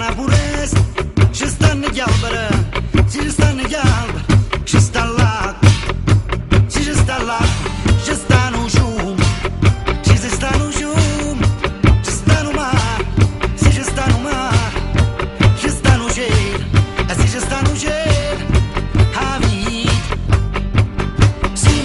stanno pure, ci stanno gli alberi, ci stanno gli alberi, ci sta l'acqua, ci sta l'acqua, ci stanno giù, ci stanno giù, ci stanno mare, ci stanno mare, ci stanno cielo, ci stanno cielo, a vita, sì,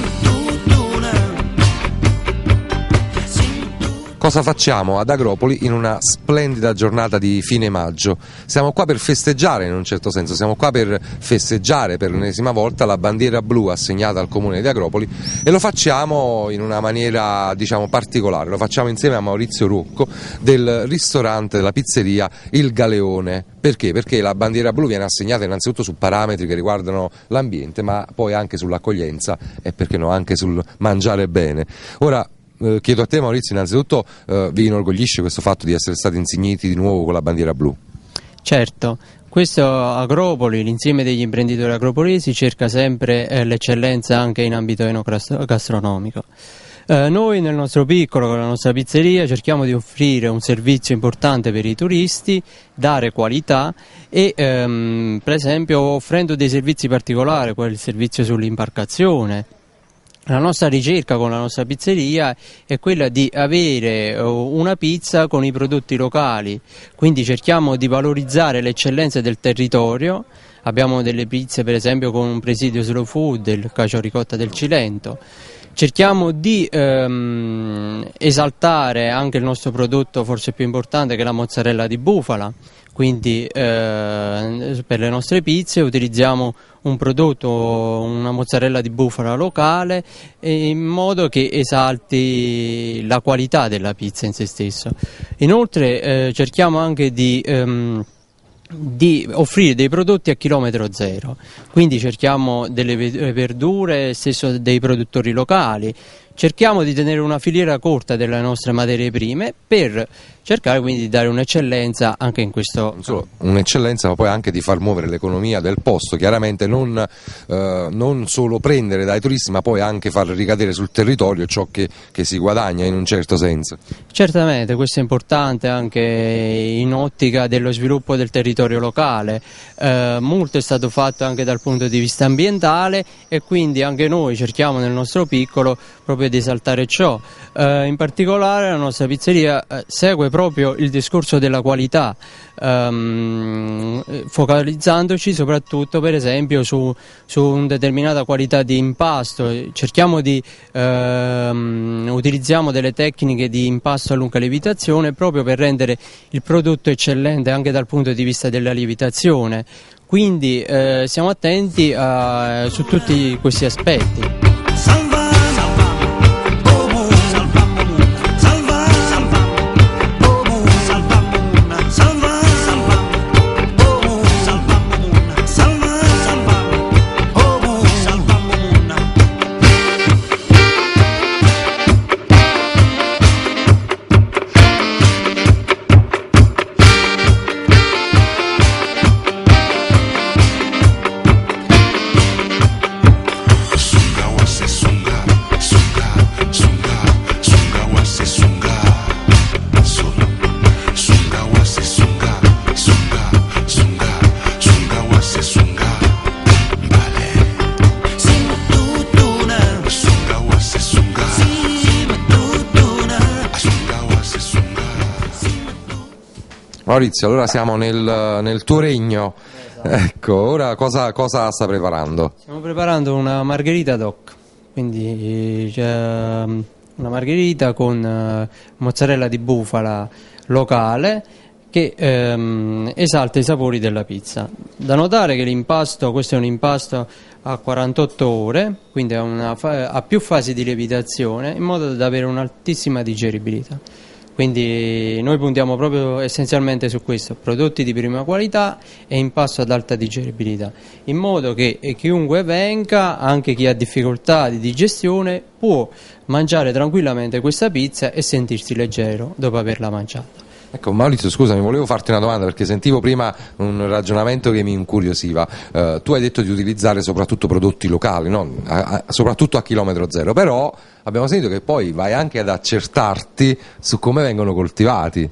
Cosa facciamo ad Agropoli in una splendida giornata di fine maggio? Siamo qua per festeggiare, in un certo senso, siamo qua per festeggiare per l'ennesima volta la bandiera blu assegnata al comune di Agropoli, e lo facciamo in una maniera, diciamo, particolare. Lo facciamo insieme a Maurizio Rocco del ristorante, della pizzeria Il Galeone. Perché? Perché la bandiera blu viene assegnata innanzitutto su parametri che riguardano l'ambiente, ma poi anche sull'accoglienza e, perché no, anche sul mangiare bene. Ora chiedo a te, Maurizio, innanzitutto vi inorgoglisce questo fatto di essere stati insigniti di nuovo con la bandiera blu? Certo, questo Agropoli, l'insieme degli imprenditori agropolisi, cerca sempre l'eccellenza anche in ambito enogastronomico. Noi nel nostro piccolo, con la nostra pizzeria, cerchiamo di offrire un servizio importante per i turisti, dare qualità e per esempio offrendo dei servizi particolari, come il servizio sull'imbarcazione. La nostra ricerca con la nostra pizzeria è quella di avere una pizza con i prodotti locali, quindi cerchiamo di valorizzare le eccellenze del territorio. Abbiamo delle pizze per esempio con un presidio slow food, il cacio ricotta del Cilento. Cerchiamo di esaltare anche il nostro prodotto forse più importante, che è la mozzarella di bufala. Quindi per le nostre pizze utilizziamo un prodotto, una mozzarella di bufala locale, in modo che esalti la qualità della pizza in se stesso. Inoltre cerchiamo anche di offrire dei prodotti a chilometro zero, quindi cerchiamo delle verdure, stesso dei produttori locali. Cerchiamo di tenere una filiera corta delle nostre materie prime per cercare quindi di dare un'eccellenza anche in questo. Non solo un'eccellenza, ma poi anche di far muovere l'economia del posto, chiaramente non solo prendere dai turisti, ma poi anche far ricadere sul territorio ciò che si guadagna in un certo senso. Certamente, questo è importante anche in ottica dello sviluppo del territorio locale. Molto è stato fatto anche dal punto di vista ambientale e quindi anche noi cerchiamo nel nostro piccolo proprio di esaltare ciò. In particolare la nostra pizzeria segue proprio il discorso della qualità, focalizzandoci soprattutto per esempio su una determinata qualità di impasto. Cerchiamo di utilizziamo delle tecniche di impasto a lunga lievitazione proprio per rendere il prodotto eccellente anche dal punto di vista della lievitazione, quindi siamo attenti su tutti questi aspetti. Maurizio, allora siamo nel tuo regno. Ecco, ora cosa sta preparando? Stiamo preparando una margherita doc, quindi c'è una margherita con mozzarella di bufala locale che esalta i sapori della pizza. Da notare che l'impasto, questo è un impasto a 48 ore, quindi ha più fasi di lievitazione, in modo da avere un'altissima digeribilità. Quindi noi puntiamo proprio essenzialmente su questo, prodotti di prima qualità e impasto ad alta digeribilità, in modo che chiunque venga, anche chi ha difficoltà di digestione, può mangiare tranquillamente questa pizza e sentirsi leggero dopo averla mangiata. Ecco, Maurizio, scusami, volevo farti una domanda, perché sentivo prima un ragionamento che mi incuriosiva. Tu hai detto di utilizzare soprattutto prodotti locali, no? Soprattutto a chilometro zero, però abbiamo sentito che poi vai anche ad accertarti su come vengono coltivati.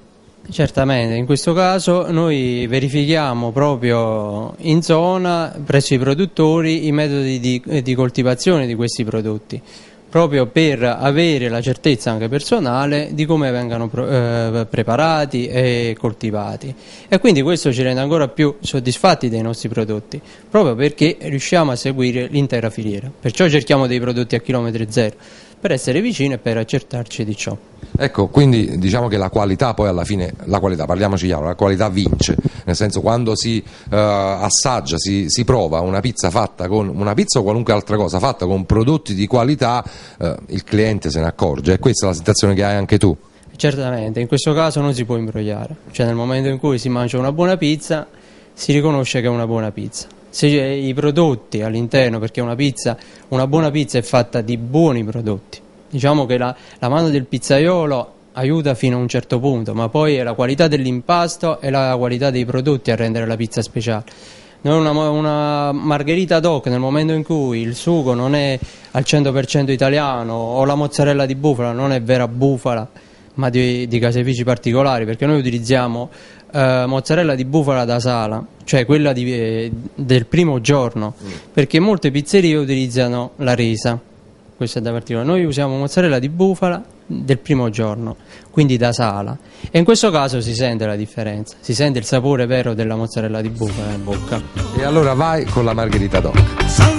Certamente, in questo caso noi verifichiamo proprio in zona, presso i produttori, i metodi di coltivazione di questi prodotti, proprio per avere la certezza anche personale di come vengano preparati e coltivati, e quindi questo ci rende ancora più soddisfatti dei nostri prodotti, proprio perché riusciamo a seguire l'intera filiera. Perciò cerchiamo dei prodotti a chilometro zero, per essere vicini e per accertarci di ciò. Ecco, quindi diciamo che la qualità poi alla fine, la qualità, parliamoci chiaro, la qualità vince, nel senso, quando si assaggia, si prova una pizza fatta con una pizza o qualunque altra cosa fatta con prodotti di qualità, il cliente se ne accorge, e questa è la sensazione che hai anche tu. Certamente, in questo caso non si può imbrogliare, cioè nel momento in cui si mangia una buona pizza si riconosce che è una buona pizza. Se i prodotti all'interno, perché una buona pizza è fatta di buoni prodotti, diciamo che la mano del pizzaiolo aiuta fino a un certo punto, ma poi è la qualità dell'impasto e la qualità dei prodotti a rendere la pizza speciale. Noi una margherita DOC, nel momento in cui il sugo non è al 100% italiano, o la mozzarella di bufala non è vera bufala ma di caseifici particolari, perché noi utilizziamo mozzarella di bufala da sala, cioè quella del primo giorno, perché molte pizzerie utilizzano la resa, questo è da particolare. Noi usiamo mozzarella di bufala del primo giorno, quindi da sala, e in questo caso si sente la differenza, si sente il sapore vero della mozzarella di bufala in bocca. E allora vai con la margherita DOC.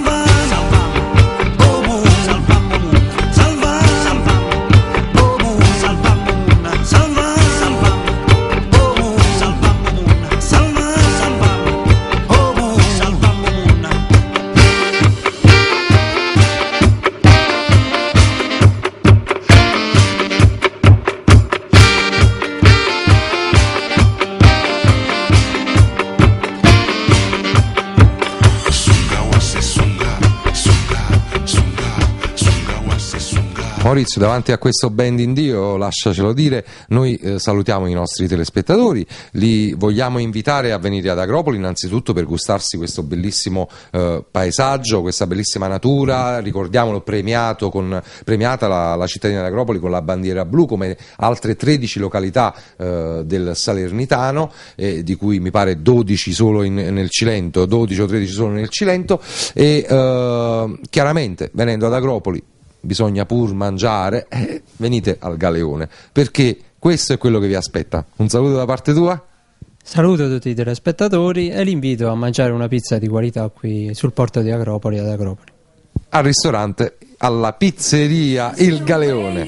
Maurizio, davanti a questo bend in Dio, lasciacelo dire, noi salutiamo i nostri telespettatori, li vogliamo invitare a venire ad Agropoli innanzitutto per gustarsi questo bellissimo paesaggio, questa bellissima natura, ricordiamolo, premiata la cittadina di Agropoli con la bandiera blu, come altre 13 località del Salernitano, di cui mi pare 12 solo nel Cilento, 12 o 13 solo nel Cilento, e chiaramente venendo ad Agropoli bisogna pur mangiare, venite al Galeone, perché questo è quello che vi aspetta. Un saluto da parte tua. Saluto tutti i telespettatori e li invito a mangiare una pizza di qualità qui sul porto di Agropoli, ad Agropoli. Al ristorante, alla pizzeria Il Galeone.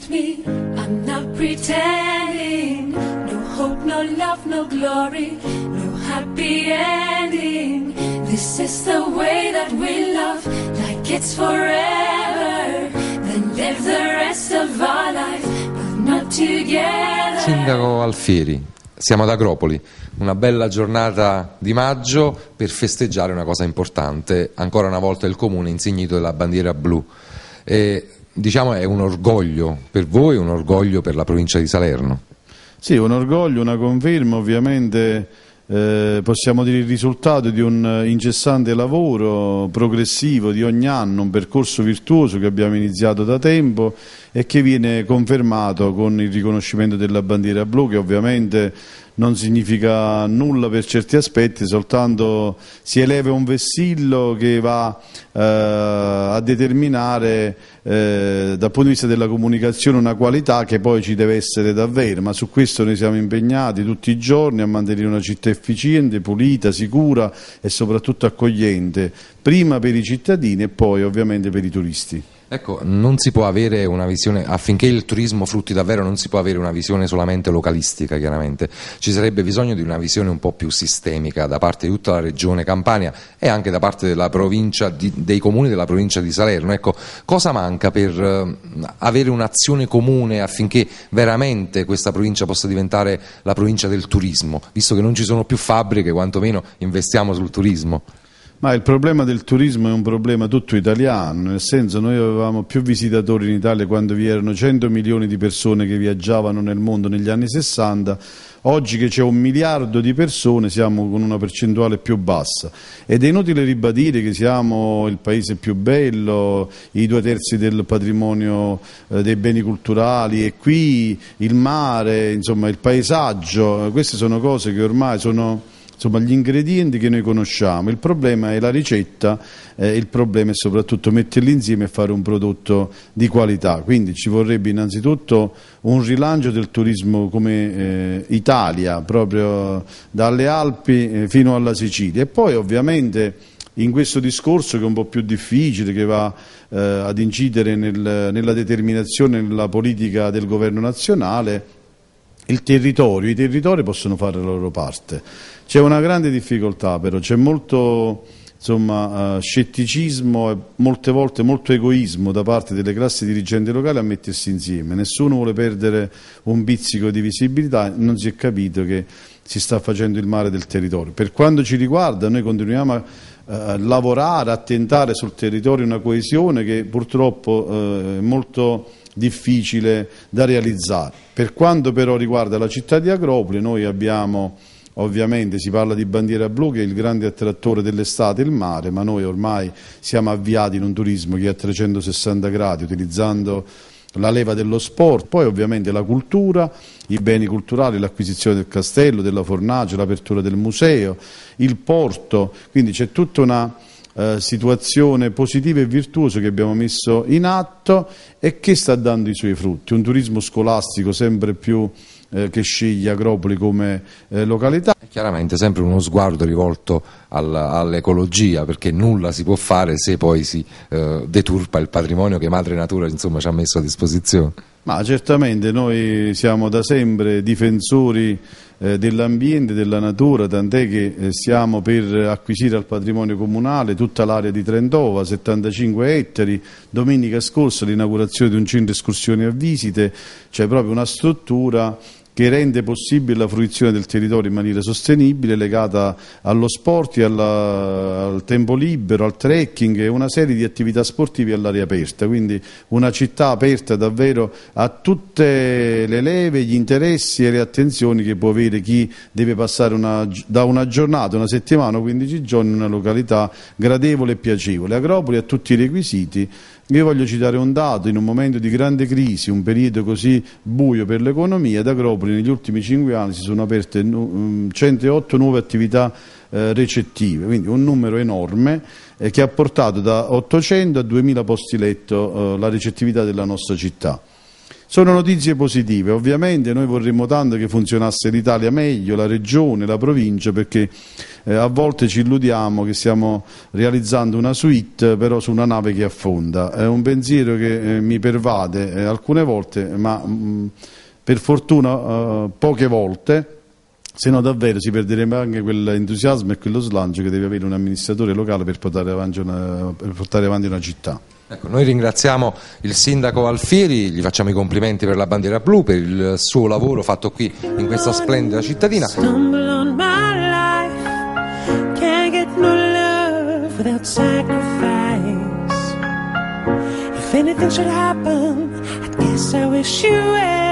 This is the way that we love, like it's forever. Then live the rest of our life, but not together. Sindaco Alfieri, siamo ad Agropoli, una bella giornata di maggio per festeggiare una cosa importante. Ancora una volta il comune insignito della bandiera blu. E, diciamo, è un orgoglio per voi, un orgoglio per la provincia di Salerno. Sì, un orgoglio, una conferma, ovviamente. Possiamo dire il risultato di un incessante lavoro progressivo di ogni anno, un percorso virtuoso che abbiamo iniziato da tempo e che viene confermato con il riconoscimento della bandiera blu, che ovviamente non significa nulla per certi aspetti, soltanto si eleva un vessillo che va a determinare dal punto di vista della comunicazione una qualità che poi ci deve essere davvero, ma su questo noi siamo impegnati tutti i giorni a mantenere una città efficiente, pulita, sicura e soprattutto accogliente, prima per i cittadini e poi ovviamente per i turisti. Ecco, non si può avere una visione, affinché il turismo frutti davvero, non si può avere una visione solamente localistica, chiaramente. Ci sarebbe bisogno di una visione un po' più sistemica da parte di tutta la regione Campania e anche da parte della provincia, dei comuni della provincia di Salerno. Ecco, cosa manca per avere un'azione comune affinché veramente questa provincia possa diventare la provincia del turismo, visto che non ci sono più fabbriche, quantomeno investiamo sul turismo? Ma il problema del turismo è un problema tutto italiano, nel senso noi avevamo più visitatori in Italia quando vi erano 100 milioni di persone che viaggiavano nel mondo negli anni 60, oggi che c'è 1 miliardo di persone siamo con una percentuale più bassa ed è inutile ribadire che siamo il paese più bello, i 2/3 del patrimonio dei beni culturali e qui il mare, insomma il paesaggio, queste sono cose che ormai sono... Insomma, gli ingredienti che noi conosciamo, il problema è la ricetta, il problema è soprattutto metterli insieme e fare un prodotto di qualità. Quindi ci vorrebbe innanzitutto un rilancio del turismo come Italia, proprio dalle Alpi fino alla Sicilia. E poi ovviamente in questo discorso che è un po' più difficile, che va ad incidere nella determinazione, nella politica del governo nazionale, i territori possono fare la loro parte. C'è una grande difficoltà però, c'è molto scetticismo e molte volte molto egoismo da parte delle classi dirigenti locali a mettersi insieme. Nessuno vuole perdere un pizzico di visibilità, non si è capito che si sta facendo il male del territorio. Per quanto ci riguarda noi continuiamo a lavorare, a tentare sul territorio una coesione che purtroppo è molto difficile da realizzare. Per quanto però riguarda la città di Agropoli, noi abbiamo, ovviamente si parla di bandiera blu che è il grande attrattore dell'estate, il mare, ma noi ormai siamo avviati in un turismo che è a 360 gradi, utilizzando la leva dello sport, poi ovviamente la cultura, i beni culturali, l'acquisizione del castello, della fornace, l'apertura del museo, il porto, quindi c'è tutta una situazione positiva e virtuosa che abbiamo messo in atto e che sta dando i suoi frutti. Un turismo scolastico sempre più che sceglie Agropoli come località. Chiaramente sempre uno sguardo rivolto all'ecologia, perché nulla si può fare se poi si deturpa il patrimonio che Madre Natura insomma ci ha messo a disposizione. Ma certamente noi siamo da sempre difensori dell'ambiente, della natura, tant'è che stiamo per acquisire al patrimonio comunale tutta l'area di Trentova, 75 ettari. Domenica scorsa l'inaugurazione di un centro escursioni a visite, c'è proprio una struttura che rende possibile la fruizione del territorio in maniera sostenibile, legata allo sport, al tempo libero, al trekking e una serie di attività sportive all'aria aperta, quindi una città aperta davvero a tutte le leve, gli interessi e le attenzioni che può avere chi deve passare da una giornata, una settimana o 15 giorni in una località gradevole e piacevole. Agropoli ha tutti i requisiti. Io voglio citare un dato: in un momento di grande crisi, un periodo così buio per l'economia, ad Agropoli negli ultimi 5 anni si sono aperte 108 nuove attività recettive, quindi un numero enorme che ha portato da 800 a 2000 posti letto la recettività della nostra città. Sono notizie positive, ovviamente noi vorremmo tanto che funzionasse l'Italia meglio, la regione, la provincia, perché a volte ci illudiamo che stiamo realizzando una suite però su una nave che affonda. È un pensiero che mi pervade alcune volte, ma per fortuna poche volte, se no davvero si perderebbe anche quell'entusiasmo e quello slancio che deve avere un amministratore locale per portare avanti una città. Ecco, noi ringraziamo il sindaco Alfieri, gli facciamo i complimenti per la bandiera blu, per il suo lavoro fatto qui in questa splendida cittadina. If anything should happen, I guess I wish you well.